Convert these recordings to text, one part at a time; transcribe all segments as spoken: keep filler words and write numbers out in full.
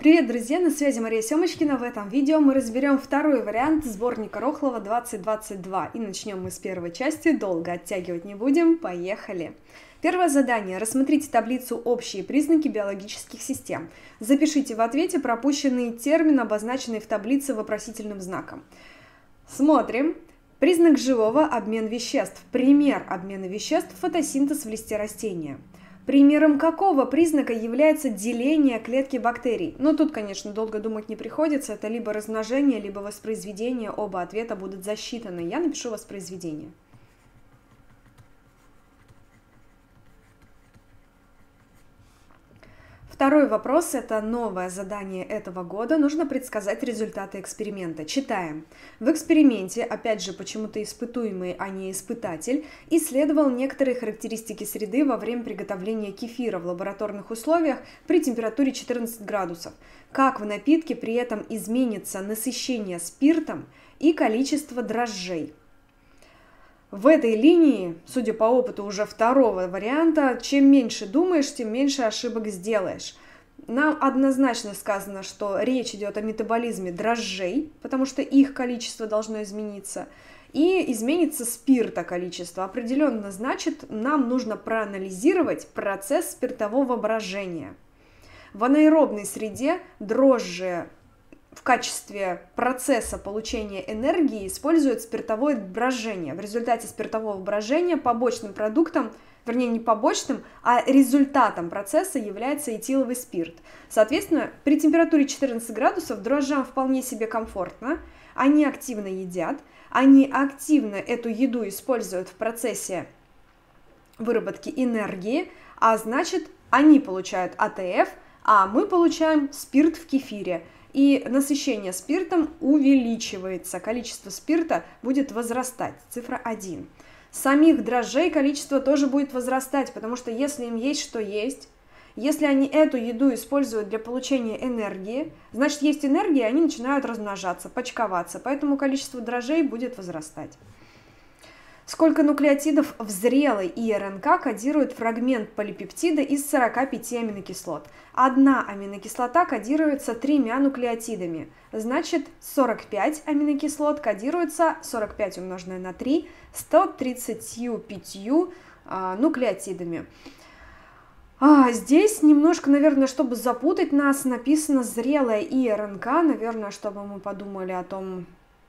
Привет, друзья! На связи Мария Семочкина. В этом видео мы разберем второй вариант сборника Рохлова двадцать двадцать два. И начнем мы с первой части. Долго оттягивать не будем. Поехали! Первое задание. Рассмотрите таблицу «Общие признаки биологических систем». Запишите в ответе пропущенный термин, обозначенный в таблице вопросительным знаком. Смотрим. Признак живого – обмен веществ. Пример обмена веществ – фотосинтез в листе растения. Примером какого признака является деление клетки бактерий? Но тут, конечно, долго думать не приходится. Это либо размножение, либо воспроизведение. Оба ответа будут засчитаны. Я напишу воспроизведение. Второй вопрос – это новое задание этого года. Нужно предсказать результаты эксперимента. Читаем. В эксперименте, опять же, почему-то испытуемый, а не испытатель, исследовал некоторые характеристики среды во время приготовления кефира в лабораторных условиях при температуре четырнадцать градусов. Как в напитке при этом изменится насыщение спиртом и количество дрожжей. В этой линии, судя по опыту уже второго варианта, чем меньше думаешь, тем меньше ошибок сделаешь. Нам однозначно сказано, что речь идет о метаболизме дрожжей, потому что их количество должно измениться, и изменится спирта количество. Определенно, значит, нам нужно проанализировать процесс спиртового брожения. В анаэробной среде дрожжи в качестве процесса получения энергии используют спиртовое брожение. В результате спиртового брожения побочным продуктом, вернее не побочным, а результатом процесса является этиловый спирт. Соответственно, при температуре четырнадцать градусов дрожжам вполне себе комфортно, они активно едят, они активно эту еду используют в процессе выработки энергии, а значит, они получают А Тэ Эф, а мы получаем спирт в кефире. И насыщение спиртом увеличивается, количество спирта будет возрастать, цифра один. Самих дрожжей количество тоже будет возрастать, потому что если им есть что есть, если они эту еду используют для получения энергии, значит есть энергия, и они начинают размножаться, почковаться, поэтому количество дрожжей будет возрастать. Сколько нуклеотидов в зрелой И Эр Эн Ка кодирует фрагмент полипептида из сорока пяти аминокислот? Одна аминокислота кодируется тремя нуклеотидами, значит сорок пять аминокислот кодируется, сорок пять умноженное на три, сто тридцатью пятью а, нуклеотидами. А, здесь немножко, наверное, чтобы запутать нас, написано зрелая И Эр Эн Ка, наверное, чтобы мы подумали о том...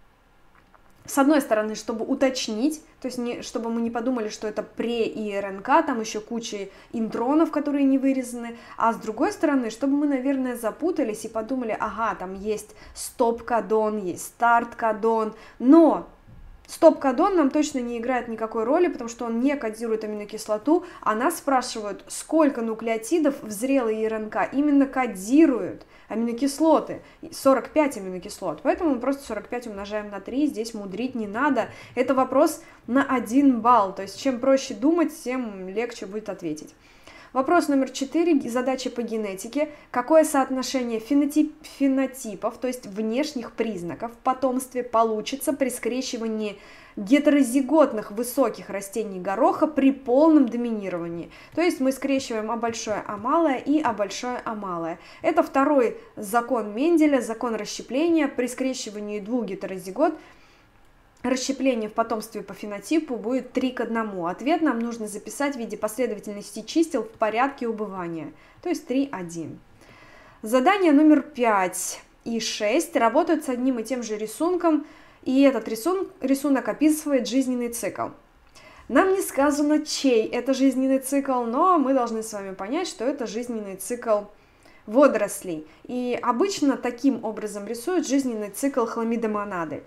С одной стороны, чтобы уточнить, то есть не, чтобы мы не подумали, что это пре-И Эр Эн Ка, там еще куча интронов, которые не вырезаны, а с другой стороны, чтобы мы, наверное, запутались и подумали, ага, там есть стоп-кодон, есть старт-кодон, но стоп-кодон нам точно не играет никакой роли, потому что он не кодирует аминокислоту, а нас спрашивают, сколько нуклеотидов в зрелой И Эр Эн Ка именно кодируют аминокислоты, сорок пять аминокислот, поэтому мы просто сорок пять умножаем на три, здесь мудрить не надо, это вопрос на один балл, то есть чем проще думать, тем легче будет ответить. Вопрос номер четыре, задача по генетике. Какое соотношение фенотип, фенотипов, то есть внешних признаков в потомстве получится при скрещивании гетерозиготных высоких растений гороха при полном доминировании? То есть мы скрещиваем А большое, А малое и А большое, А малое. Это второй закон Менделя, закон расщепления. При скрещивании двух гетерозигот расщепление в потомстве по фенотипу будет три к одному. Ответ нам нужно записать в виде последовательности чисел в порядке убывания, то есть три, один. Задание номер пять и шесть работают с одним и тем же рисунком, и этот рисун, рисунок описывает жизненный цикл. Нам не сказано, чей это жизненный цикл, но мы должны с вами понять, что это жизненный цикл водорослей. И обычно таким образом рисуют жизненный цикл хламидомонады.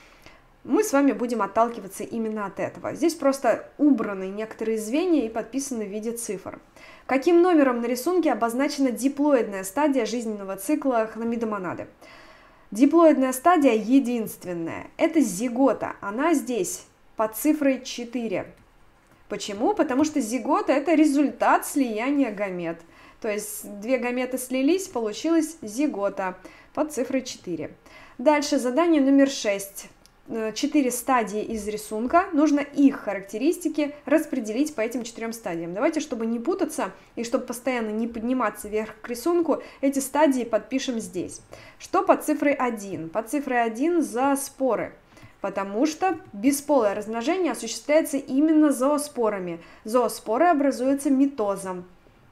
Мы с вами будем отталкиваться именно от этого. Здесь просто убраны некоторые звенья и подписаны в виде цифр. Каким номером на рисунке обозначена диплоидная стадия жизненного цикла хламидомонады? Диплоидная стадия единственная. Это зигота. Она здесь под цифрой четыре. Почему? Потому что зигота – это результат слияния гамет. То есть две гаметы слились, получилась зигота под цифрой четыре. Дальше задание номер шесть. четыре стадии из рисунка, нужно их характеристики распределить по этим четырем стадиям. Давайте, чтобы не путаться и чтобы постоянно не подниматься вверх к рисунку, эти стадии подпишем здесь. Что под цифрой один? Под цифрой один зооспоры, потому что бесполое размножение осуществляется именно зооспорами. Зооспоры образуются митозом.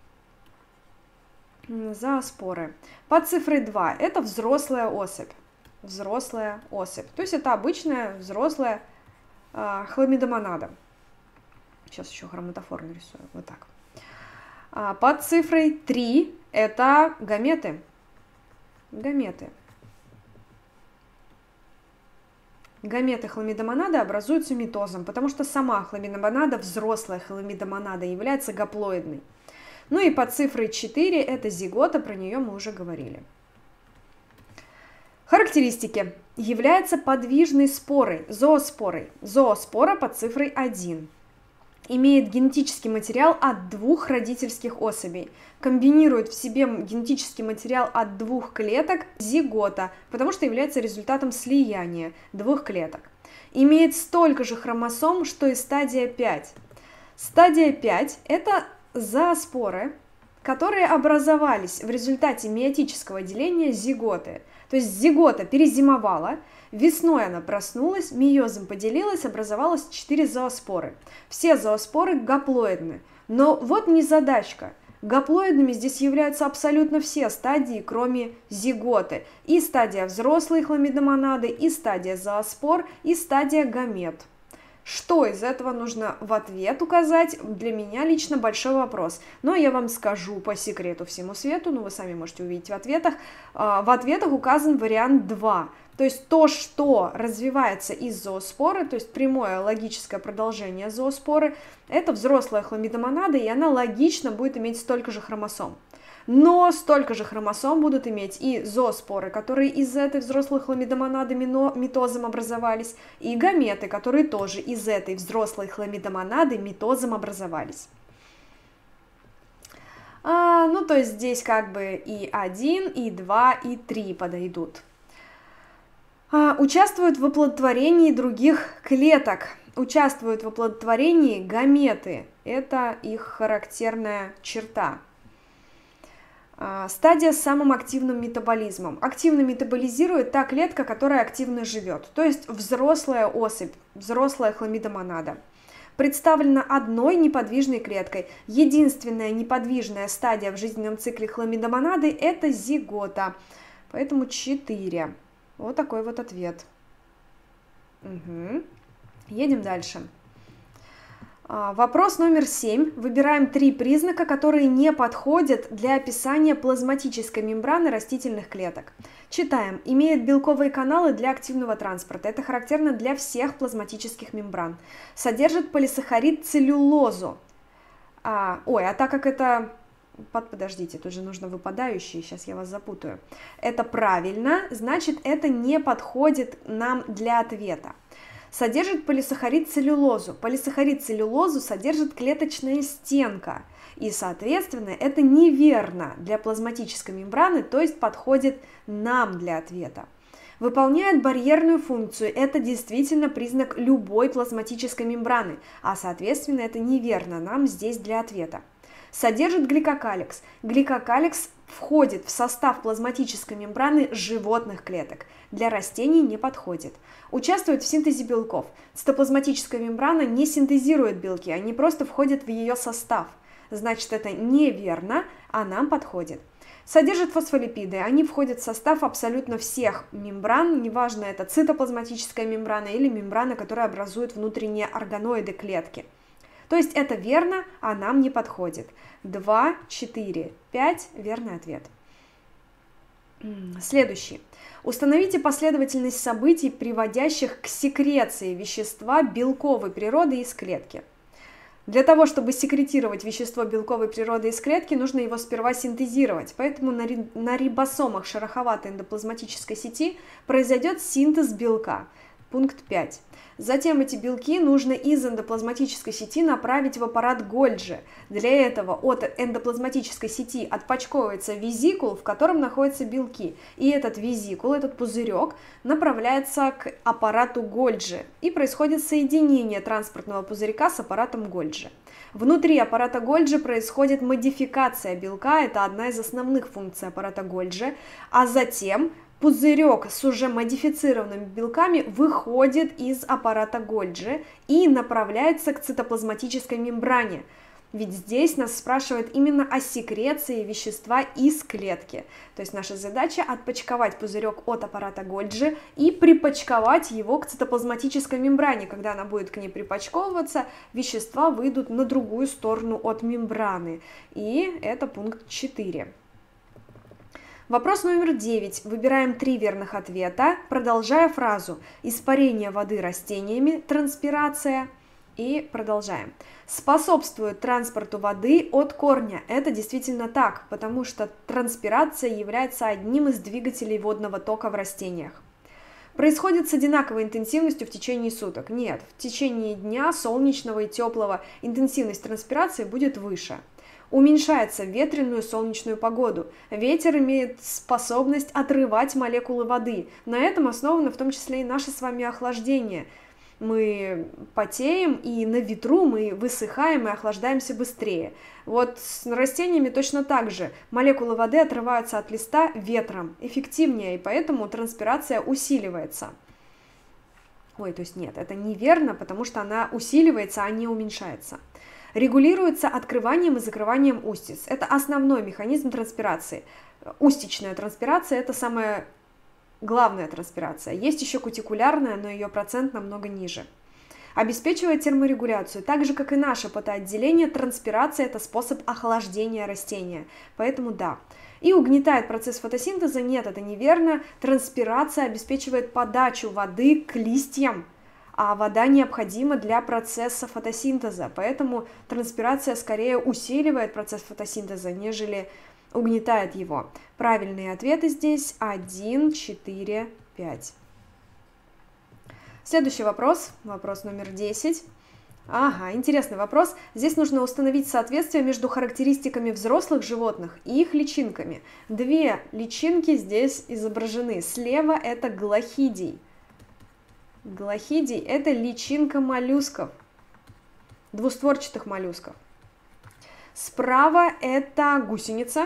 Зооспоры. Под цифрой два это взрослая особь. Взрослая особь. То есть это обычная взрослая э, хламидомонада. Сейчас еще хроматофор нарисую. Вот так. А под цифрой три это гаметы. Гаметы. Гаметы хламидомонады образуются митозом, потому что сама хламидомонада, взрослая хламидомонада, является гаплоидной. Ну и под цифрой четыре это зигота, про нее мы уже говорили. Характеристики. Является подвижной спорой, зооспорой. Зооспора под цифрой один. Имеет генетический материал от двух родительских особей. Комбинирует в себе генетический материал от двух клеток зигота, потому что является результатом слияния двух клеток. Имеет столько же хромосом, что и стадия пять. Стадия пять – это зооспоры, которые образовались в результате миотического деления зиготы. То есть зигота перезимовала, весной она проснулась, мейозом поделилась, образовалось четыре зооспоры. Все зооспоры гаплоидны. Но вот незадачка. Гаплоидными здесь являются абсолютно все стадии, кроме зиготы. И стадия взрослой хламидомонады, и стадия зооспор, и стадия гамет. Что из этого нужно в ответ указать? Для меня лично большой вопрос. Но я вам скажу по секрету всему свету, ну вы сами можете увидеть в ответах. В ответах указан вариант два. То есть то, что развивается из зооспоры, то есть прямое логическое продолжение зооспоры, это взрослая хламидомонада, и она логично будет иметь столько же хромосом. Но столько же хромосом будут иметь и зооспоры, которые из этой взрослой хламидомонады митозом образовались, и гаметы, которые тоже из этой взрослой хламидомонады митозом образовались. А, ну, то есть здесь как бы и один, и два, и три подойдут. А, участвуют в оплодотворении других клеток. Участвуют в оплодотворении гаметы. Это их характерная черта. Стадия с самым активным метаболизмом. Активно метаболизирует та клетка, которая активно живет, то есть взрослая особь, взрослая хламидомонада. Представлена одной неподвижной клеткой. Единственная неподвижная стадия в жизненном цикле хламидомонады – это зигота. Поэтому четыре. Вот такой вот ответ. Угу. Едем дальше. Вопрос номер семь. Выбираем три признака, которые не подходят для описания плазматической мембраны растительных клеток. Читаем. Имеет белковые каналы для активного транспорта. Это характерно для всех плазматических мембран. Содержит полисахарид целлюлозу. А, ой, а так как это... Под, подождите, тут же нужно выпадающие, сейчас я вас запутаю. Это правильно, значит, это не подходит нам для ответа. Содержит полисахарид целлюлозу. Полисахарид целлюлозу содержит клеточная стенка. И, соответственно, это неверно для плазматической мембраны, то есть подходит нам для ответа. Выполняет барьерную функцию. Это действительно признак любой плазматической мембраны, а, соответственно, это неверно нам здесь для ответа. Содержит гликокаликс. Гликокаликс входит в состав плазматической мембраны животных клеток. Для растений не подходит. Участвует в синтезе белков. Цитоплазматическая мембрана не синтезирует белки, они просто входят в ее состав. Значит, это неверно, а нам подходит. Содержит фосфолипиды. Они входят в состав абсолютно всех мембран, неважно, это цитоплазматическая мембрана или мембрана, которая образует внутренние органоиды клетки. То есть это верно, а нам не подходит. два, четыре, пять – верный ответ. Следующий. Установите последовательность событий, приводящих к секреции вещества белковой природы из клетки. Для того, чтобы секретировать вещество белковой природы из клетки, нужно его сперва синтезировать. Поэтому на, на рибосомах шероховатой эндоплазматической сети произойдет синтез белка. Пункт пять. Затем эти белки нужно из эндоплазматической сети направить в аппарат Гольджи. Для этого от эндоплазматической сети отпочковывается визикул, в котором находятся белки. И этот визикул, этот пузырек, направляется к аппарату Гольджи. И происходит соединение транспортного пузырька с аппаратом Гольджи. Внутри аппарата Гольджи происходит модификация белка, это одна из основных функций аппарата Гольджи, а затем пузырек с уже модифицированными белками выходит из аппарата Гольджи и направляется к цитоплазматической мембране. Ведь здесь нас спрашивают именно о секреции вещества из клетки. То есть наша задача отпочковать пузырек от аппарата Гольджи и припочковать его к цитоплазматической мембране. Когда она будет к ней припочковываться, вещества выйдут на другую сторону от мембраны. И это пункт четыре. Вопрос номер девять. Выбираем три верных ответа, продолжая фразу «Испарение воды растениями, транспирация». И продолжаем. Способствует транспорту воды от корня. Это действительно так, потому что транспирация является одним из двигателей водного тока в растениях. Происходит с одинаковой интенсивностью в течение суток. Нет, в течение дня солнечного и теплого интенсивность транспирации будет выше. Уменьшается в ветреную солнечную погоду. Ветер имеет способность отрывать молекулы воды. На этом основано в том числе и наше с вами охлаждение. Мы потеем, и на ветру мы высыхаем и охлаждаемся быстрее. Вот с растениями точно так же. Молекулы воды отрываются от листа ветром эффективнее, и поэтому транспирация усиливается. Ой, то есть нет, это неверно, потому что она усиливается, а не уменьшается. Регулируется открыванием и закрыванием устиц. Это основной механизм транспирации. Устичная транспирация – это самая главная транспирация. Есть еще кутикулярная, но ее процент намного ниже. Обеспечивает терморегуляцию. Так же, как и наше потоотделение, транспирация – это способ охлаждения растения. Поэтому да. И угнетает процесс фотосинтеза? Нет, это неверно. Транспирация обеспечивает подачу воды к листьям, а вода необходима для процесса фотосинтеза, поэтому транспирация скорее усиливает процесс фотосинтеза, нежели угнетает его. Правильные ответы здесь один, четыре, пять. Следующий вопрос, вопрос номер десять. Ага, интересный вопрос. Здесь нужно установить соответствие между характеристиками взрослых животных и их личинками. Две личинки здесь изображены. Слева это глохидий. Глохидий – это личинка моллюсков, двустворчатых моллюсков. Справа это гусеница,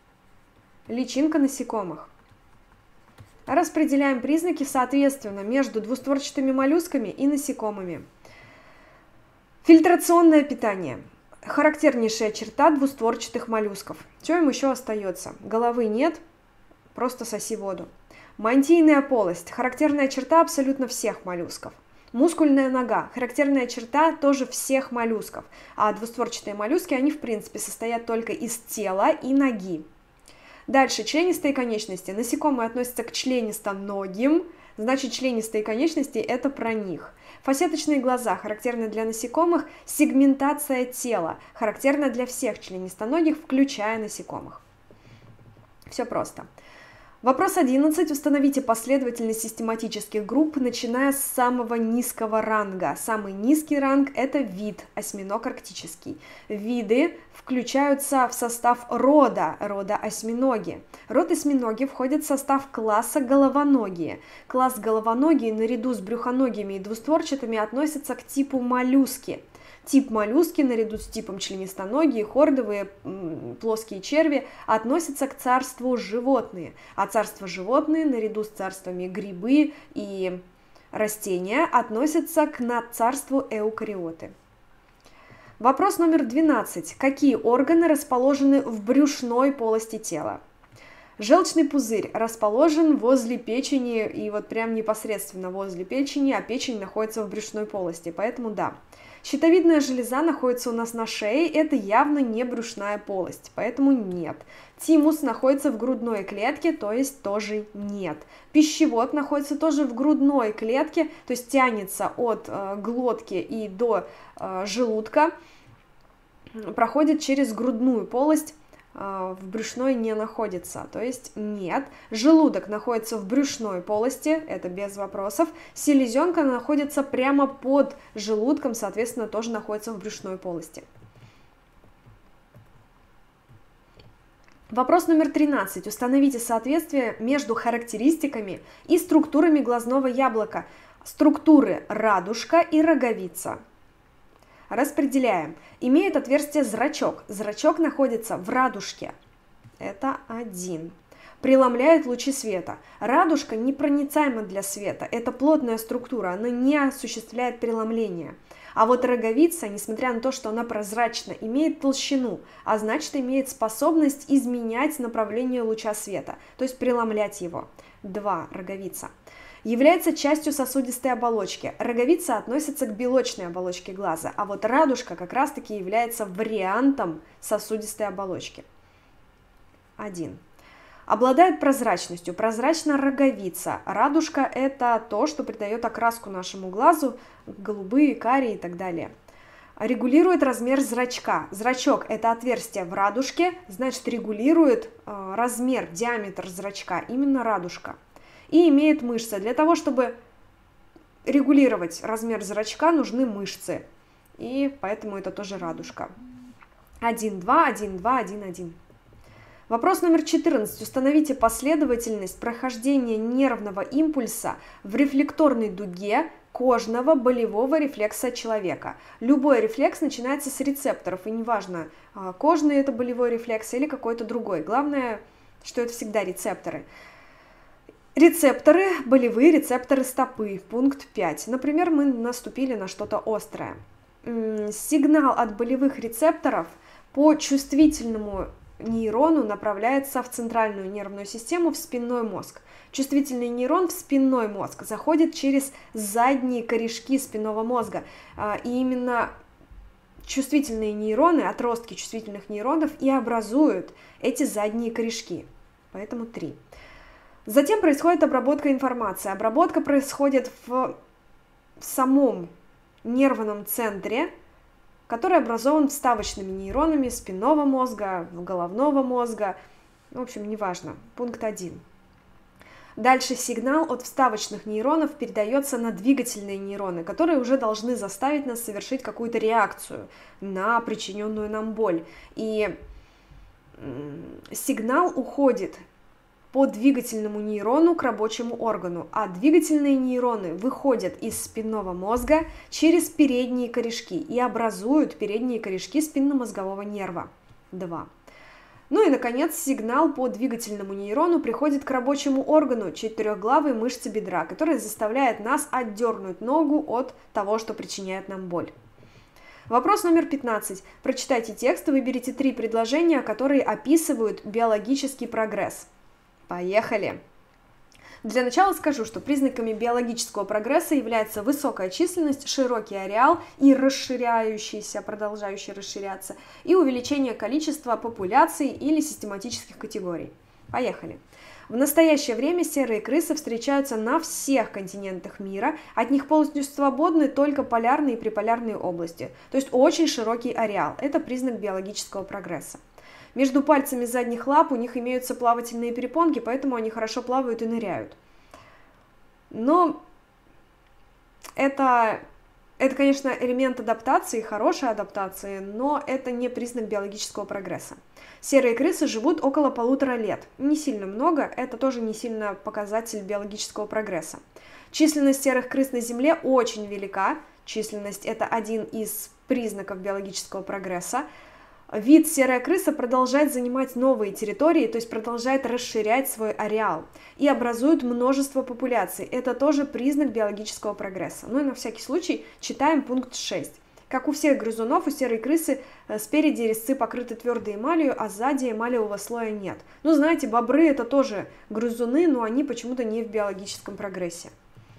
личинка насекомых. Распределяем признаки соответственно между двустворчатыми моллюсками и насекомыми. Фильтрационное питание. Характернейшая черта двустворчатых моллюсков. Что им еще остается? Головы нет, просто соси воду. Мантийная полость – характерная черта абсолютно всех моллюсков. Мускульная нога – характерная черта тоже всех моллюсков. А двустворчатые моллюски, они в принципе состоят только из тела и ноги. Дальше, членистые конечности. Насекомые относятся к членистоногим, значит членистые конечности – это про них. Фасеточные глаза характерны для насекомых, сегментация тела характерна для всех членистоногих, включая насекомых. Все просто. Вопрос одиннадцать. Установите последовательность систематических групп, начиная с самого низкого ранга. Самый низкий ранг – это вид, осьминог арктический. Виды включаются в состав рода, рода осьминоги. Род осьминоги входит в состав класса головоногие. Класс головоногие наряду с брюхоногими и двустворчатыми относится к типу моллюски. Тип моллюски наряду с типом членистоногие, хордовые, плоские черви относятся к царству животные, а царство животные наряду с царствами грибы и растения относятся к надцарству эукариоты. Вопрос номер двенадцать. Какие органы расположены в брюшной полости тела? Желчный пузырь расположен возле печени и вот прям непосредственно возле печени, а печень находится в брюшной полости, поэтому да. Щитовидная железа находится у нас на шее, это явно не брюшная полость, поэтому нет. Тимус находится в грудной клетке, то есть тоже нет. Пищевод находится тоже в грудной клетке, то есть тянется от э, глотки и до э, желудка, проходит через грудную полость в брюшной не находится, то есть нет. Желудок находится в брюшной полости, это без вопросов. Селезенка находится прямо под желудком, соответственно, тоже находится в брюшной полости. Вопрос номер тринадцать. Установите соответствие между характеристиками и структурами глазного яблока. Структуры радужка и роговица. Распределяем. Имеет отверстие зрачок. Зрачок находится в радужке. Это один. Преломляет лучи света. Радужка непроницаема для света. Это плотная структура, она не осуществляет преломление. А вот роговица, несмотря на то, что она прозрачна, имеет толщину, а значит имеет способность изменять направление луча света, то есть преломлять его. два. Роговица. Является частью сосудистой оболочки. Роговица относится к белочной оболочке глаза, а вот радужка как раз-таки является вариантом сосудистой оболочки. один. Обладает прозрачностью. Прозрачна роговица. Радужка – это то, что придает окраску нашему глазу, голубые, карие и так далее. Регулирует размер зрачка. Зрачок – это отверстие в радужке, значит, регулирует э, размер, диаметр зрачка, именно радужка. И имеет мышцы. Для того, чтобы регулировать размер зрачка, нужны мышцы. И поэтому это тоже радужка. один, два, один, два, один, один. Вопрос номер четырнадцать. Установите последовательность прохождения нервного импульса в рефлекторной дуге кожного болевого рефлекса человека. Любой рефлекс начинается с рецепторов, и неважно, кожный это болевой рефлекс или какой-то другой. Главное, что это всегда рецепторы. Рецепторы, болевые рецепторы стопы, пункт пять. Например, мы наступили на что-то острое. Сигнал от болевых рецепторов по чувствительному нейрону направляется в центральную нервную систему, в спинной мозг. Чувствительный нейрон в спинной мозг заходит через задние корешки спинного мозга. И именно чувствительные нейроны, отростки чувствительных нейронов и образуют эти задние корешки. Поэтому три. Затем происходит обработка информации. Обработка происходит в самом нервном центре, который образован вставочными нейронами спинного мозга, головного мозга, в общем, неважно, пункт один. Дальше сигнал от вставочных нейронов передается на двигательные нейроны, которые уже должны заставить нас совершить какую-то реакцию на причиненную нам боль. И сигнал уходит по двигательному нейрону к рабочему органу, а двигательные нейроны выходят из спинного мозга через передние корешки и образуют передние корешки спинномозгового нерва. два. Ну и, наконец, сигнал по двигательному нейрону приходит к рабочему органу четырехглавой мышцы бедра, которая заставляет нас отдернуть ногу от того, что причиняет нам боль. Вопрос номер пятнадцать. Прочитайте текст и выберите три предложения, которые описывают биологический прогресс. Поехали! Для начала скажу, что признаками биологического прогресса является высокая численность, широкий ареал и расширяющийся, продолжающий расширяться, и увеличение количества популяций или систематических категорий. Поехали! В настоящее время серые крысы встречаются на всех континентах мира, от них полностью свободны только полярные и приполярные области, то есть очень широкий ареал. Это признак биологического прогресса. Между пальцами задних лап у них имеются плавательные перепонки, поэтому они хорошо плавают и ныряют. Но это, это, конечно, элемент адаптации, хорошей адаптации, но это не признак биологического прогресса. Серые крысы живут около полутора лет. Не сильно много, это тоже не сильно показатель биологического прогресса. Численность серых крыс на Земле очень велика. Численность – это один из признаков биологического прогресса. Вид серая крыса продолжает занимать новые территории, то есть продолжает расширять свой ареал и образует множество популяций. Это тоже признак биологического прогресса. Ну и на всякий случай читаем пункт шесть. Как у всех грызунов, у серой крысы спереди резцы покрыты твердой эмалью, а сзади эмалевого слоя нет. Ну, знаете, бобры это тоже грызуны, но они почему-то не в биологическом прогрессе.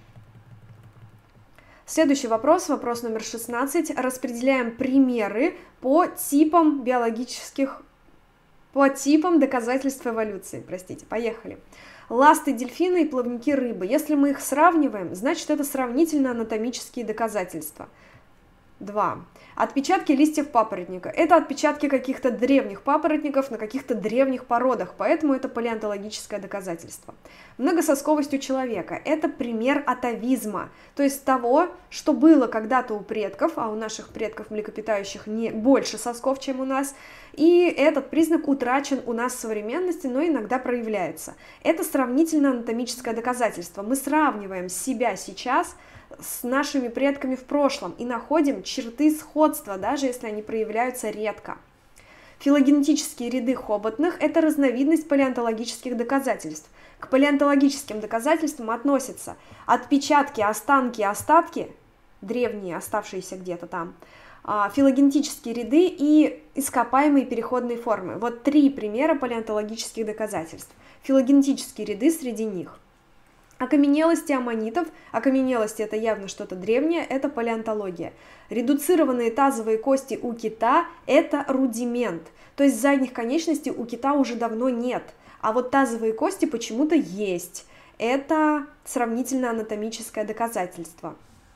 Следующий вопрос, вопрос номер шестнадцать. Распределяем примеры по типам биологических, по типам доказательств эволюции. Простите, поехали. Ласты, дельфины и плавники рыбы. Если мы их сравниваем, значит это сравнительно-анатомические доказательства. Два. Отпечатки листьев папоротника. Это отпечатки каких-то древних папоротников на каких-то древних породах, поэтому это палеонтологическое доказательство. Многососковость у человека. Это пример атовизма, то есть того, что было когда-то у предков, а у наших предков млекопитающих не больше сосков, чем у нас, и этот признак утрачен у нас в современности, но иногда проявляется. Это сравнительно-анатомическое доказательство. Мы сравниваем себя сейчас с нашими предками в прошлом и находим черты сходства, даже если они проявляются редко. Филогенетические ряды хоботных – это разновидность палеонтологических доказательств. К палеонтологическим доказательствам относятся отпечатки, останки, остатки, древние, оставшиеся где-то там, филогенетические ряды и ископаемые переходные формы. Вот три примера палеонтологических доказательств. Филогенетические ряды среди них. Окаменелости аммонитов, окаменелости это явно что-то древнее, это палеонтология. Редуцированные тазовые кости у кита это рудимент, то есть задних конечностей у кита уже давно нет, а вот тазовые кости почему-то есть. Это сравнительно-анатомическое доказательство.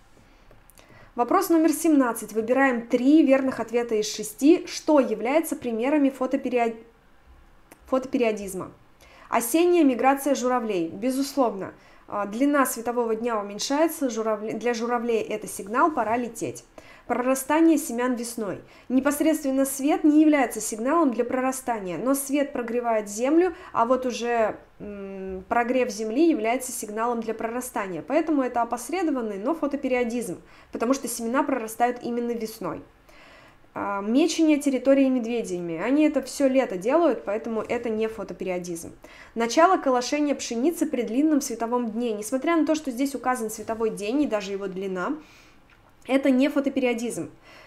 Вопрос номер семнадцать. Выбираем три верных ответа из шести, что является примерами фотопериод... фотопериодизма. Осенняя миграция журавлей, безусловно. Длина светового дня уменьшается, журавли... для журавлей это сигнал, пора лететь. Прорастание семян весной. Непосредственно свет не является сигналом для прорастания, но свет прогревает землю, а вот уже м, прогрев земли является сигналом для прорастания. Поэтому это опосредованный, но фотопериодизм, потому что семена прорастают именно весной. Мечение территории медведями. Они это все лето делают, поэтому это не фотопериодизм. Начало колошения пшеницы при длинном световом дне. Несмотря на то, что здесь указан световой день и даже его длина, это не фотопериодизм.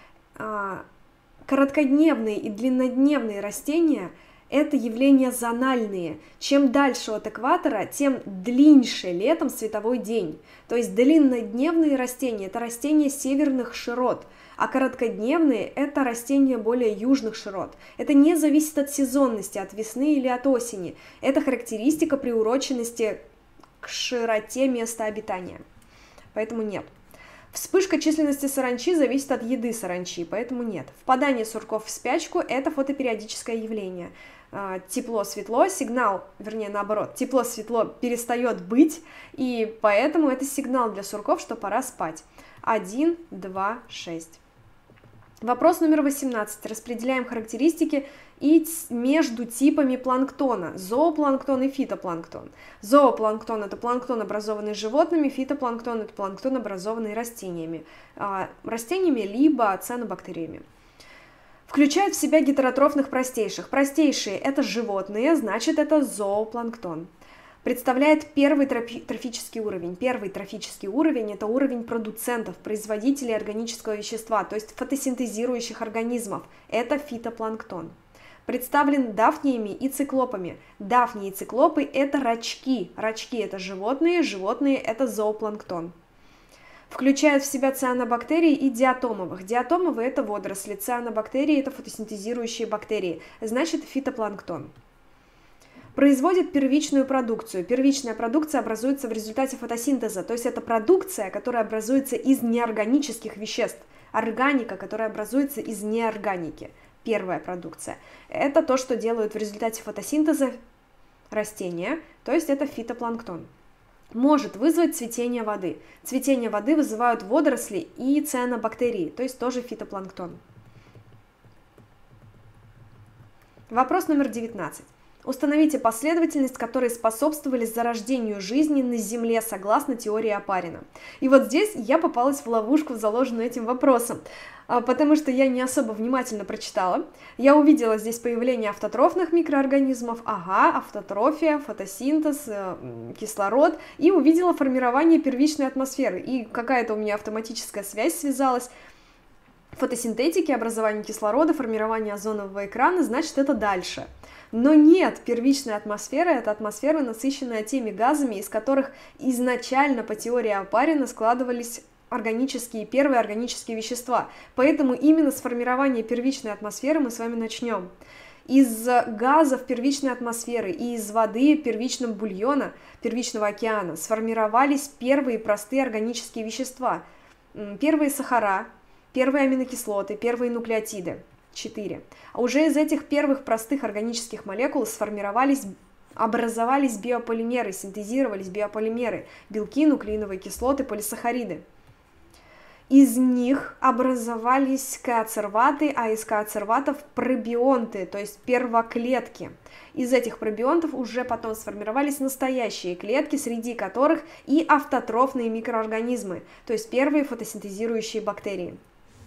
Короткодневные и длиннодневные растения – это явления зональные. Чем дальше от экватора, тем длиннее летом световой день. То есть длиннодневные растения – это растения северных широт, а короткодневные – это растения более южных широт. Это не зависит от сезонности, от весны или от осени. Это характеристика приуроченности к широте места обитания. Поэтому нет. Вспышка численности саранчи зависит от еды саранчи, поэтому нет. Впадание сурков в спячку – это фотопериодическое явление. Тепло-светло, сигнал, вернее наоборот, тепло-светло перестает быть, и поэтому это сигнал для сурков, что пора спать. один, два, шесть. Вопрос номер восемнадцать. Распределяем характеристики и между типами планктона. Зоопланктон и фитопланктон. Зоопланктон – это планктон, образованный животными, фитопланктон – это планктон, образованный растениями. Растениями либо цианобактериями. Включает в себя гетеротрофных простейших. Простейшие – это животные, значит, это зоопланктон. Представляет первый трофи трофический уровень. Первый трофический уровень – это уровень продуцентов, производителей органического вещества, то есть фотосинтезирующих организмов. Это фитопланктон. Представлен дафниями и циклопами. Дафнии и циклопы – это рачки. Рачки – это животные, животные – это зоопланктон. Включает в себя цианобактерии и диатомовых. Диатомовые – это водоросли, цианобактерии – это фотосинтезирующие бактерии, значит, фитопланктон. Производит первичную продукцию. Первичная продукция образуется в результате фотосинтеза, то есть это продукция, которая образуется из неорганических веществ, органика, которая образуется из неорганики. Первая продукция. Это то, что делают в результате фотосинтеза растения, то есть это фитопланктон. Может вызвать цветение воды. Цветение воды вызывают водоросли и цианобактерии, то есть тоже фитопланктон. Вопрос номер девятнадцать. Установите последовательность, которые способствовали зарождению жизни на Земле согласно теории Опарина. И вот здесь я попалась в ловушку, заложенную этим вопросом, потому что я не особо внимательно прочитала. Я увидела здесь появление автотрофных микроорганизмов, ага, автотрофия, фотосинтез, кислород, и увидела формирование первичной атмосферы. И какая-то у меня автоматическая связь связалась. Фотосинтетики, образование кислорода, формирование озонового экрана, значит, это дальше. Но нет, первичная атмосфера – это атмосфера, насыщенная теми газами, из которых изначально по теории Опарина складывались органические, первые органические вещества. Поэтому именно с формирования первичной атмосферы мы с вами начнем. Из газов первичной атмосферы и из воды первичного бульона, первичного океана сформировались первые простые органические вещества. Первые сахара, первые аминокислоты, первые нуклеотиды. четыре. А уже из этих первых простых органических молекул сформировались, образовались биополимеры, синтезировались биополимеры, белки, нуклеиновые кислоты, полисахариды. Из них образовались коацерваты, а из коацерватов пробионты, то есть первоклетки. Из этих пробионтов уже потом сформировались настоящие клетки, среди которых и автотрофные микроорганизмы, то есть первые фотосинтезирующие бактерии.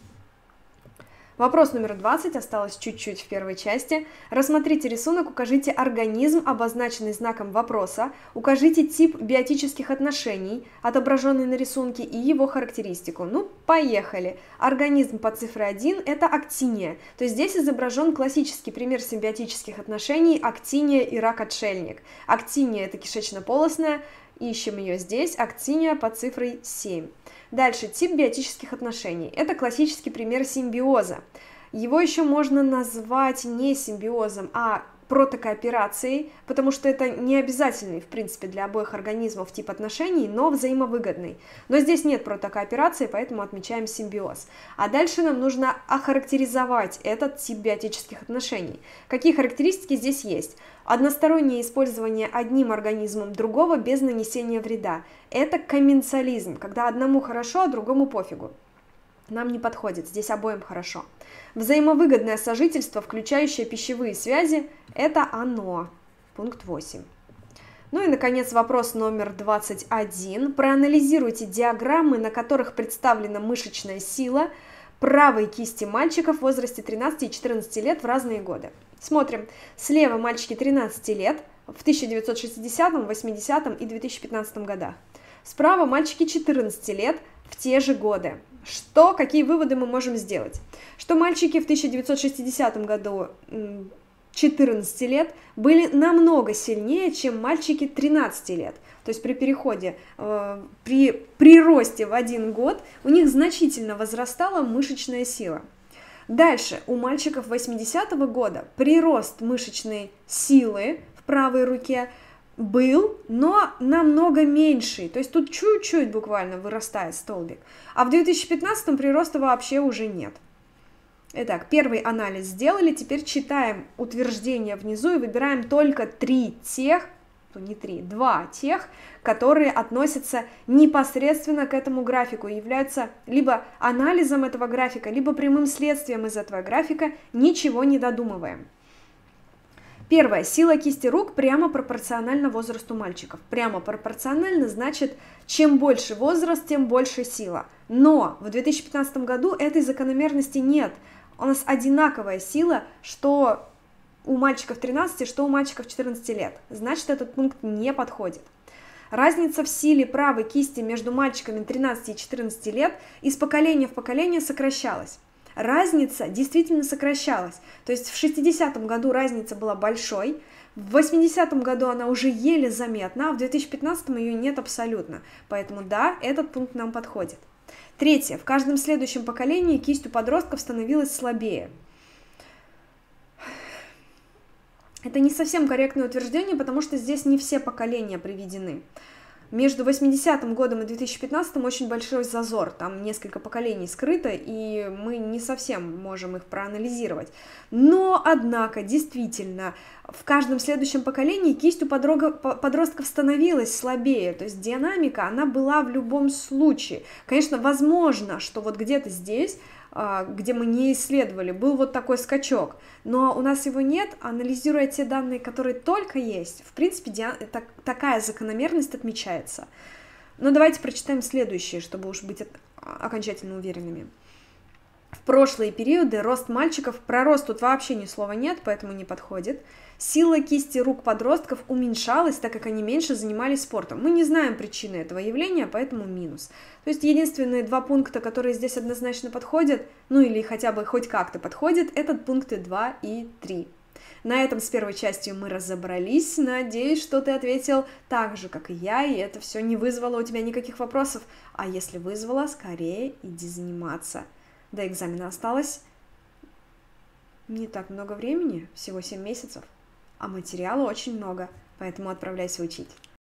Вопрос номер двадцать, осталось чуть-чуть в первой части. Рассмотрите рисунок, укажите организм, обозначенный знаком вопроса, укажите тип биотических отношений, отображенный на рисунке, и его характеристику. Ну, поехали. Организм под цифрой один – это актиния. То есть здесь изображен классический пример симбиотических отношений – актиния и рак-отшельник. Актиния – это кишечно-полостная, ищем ее здесь, актиния под цифрой семь. Дальше, тип биотических отношений. Это классический пример симбиоза. Его еще можно назвать не симбиозом, а протокооперацией, потому что это не обязательный, в принципе, для обоих организмов тип отношений, но взаимовыгодный. Но здесь нет протокооперации, поэтому отмечаем симбиоз. А дальше нам нужно охарактеризовать этот тип биотических отношений. Какие характеристики здесь есть? Одностороннее использование одним организмом другого без нанесения вреда. Это комменсализм, когда одному хорошо, а другому пофигу. Нам не подходит, здесь обоим хорошо. Взаимовыгодное сожительство, включающее пищевые связи, это оно. Пункт восемь. Ну и, наконец, вопрос номер двадцать один. Проанализируйте диаграммы, на которых представлена мышечная сила правой кисти мальчиков в возрасте тринадцати и четырнадцати лет в разные годы. Смотрим. Слева мальчики тринадцати лет в тысяча девятьсот шестидесятом, восьмидесятом и две тысячи пятнадцатом годах. Справа мальчики четырнадцати лет в те же годы. Что, какие выводы мы можем сделать? Что мальчики в тысяча девятьсот шестидесятом году четырнадцати лет были намного сильнее, чем мальчики тринадцати лет. То есть при переходе, э, при приросте в один год у них значительно возрастала мышечная сила. Дальше, у мальчиков восьмидесятого года прирост мышечной силы в правой руке был, но намного меньший, то есть тут чуть-чуть буквально вырастает столбик, а в две тысячи пятнадцатом прироста вообще уже нет. Итак, первый анализ сделали, теперь читаем утверждения внизу и выбираем только три тех, ну не три, два тех, которые относятся непосредственно к этому графику и являются либо анализом этого графика, либо прямым следствием из этого графика, ничего не додумываем. Первое. Сила кисти рук прямо пропорциональна возрасту мальчиков. Прямо пропорционально значит, чем больше возраст, тем больше сила. Но в две тысячи пятнадцатом году этой закономерности нет. У нас одинаковая сила, что у мальчиков тринадцати, что у мальчиков четырнадцати лет. Значит, этот пункт не подходит. Разница в силе правой кисти между мальчиками тринадцати и четырнадцати лет из поколения в поколение сокращалась. Разница действительно сокращалась, то есть в шестидесятом году разница была большой, в восьмидесятом году она уже еле заметна, а в две тысячи пятнадцатом ее нет абсолютно, поэтому да, этот пункт нам подходит. Третье. В каждом следующем поколении кисть у подростков становилась слабее. Это не совсем корректное утверждение, потому что здесь не все поколения приведены. Между восьмидесятым годом и две тысячи пятнадцатым очень большой зазор, там несколько поколений скрыто, и мы не совсем можем их проанализировать. Но, однако, действительно, в каждом следующем поколении кисть у подростков становилась слабее, то есть динамика, она была в любом случае. Конечно, возможно, что вот где-то здесь, где мы не исследовали, был вот такой скачок, но у нас его нет. Анализируя те данные, которые только есть, в принципе, так, такая закономерность отмечается. Но давайте прочитаем следующее, чтобы уж быть окончательно уверенными. В прошлые периоды рост мальчиков, про рост тут вообще ни слова нет, поэтому не подходит. Сила кисти рук подростков уменьшалась, так как они меньше занимались спортом. Мы не знаем причины этого явления, поэтому минус. То есть единственные два пункта, которые здесь однозначно подходят, ну или хотя бы хоть как-то подходят, это пункты два и три. На этом с первой частью мы разобрались. Надеюсь, что ты ответил так же, как и я, и это все не вызвало у тебя никаких вопросов. А если вызвало, скорее иди заниматься. До экзамена осталось не так много времени, всего семь месяцев, а материала очень много, поэтому отправляйся учить.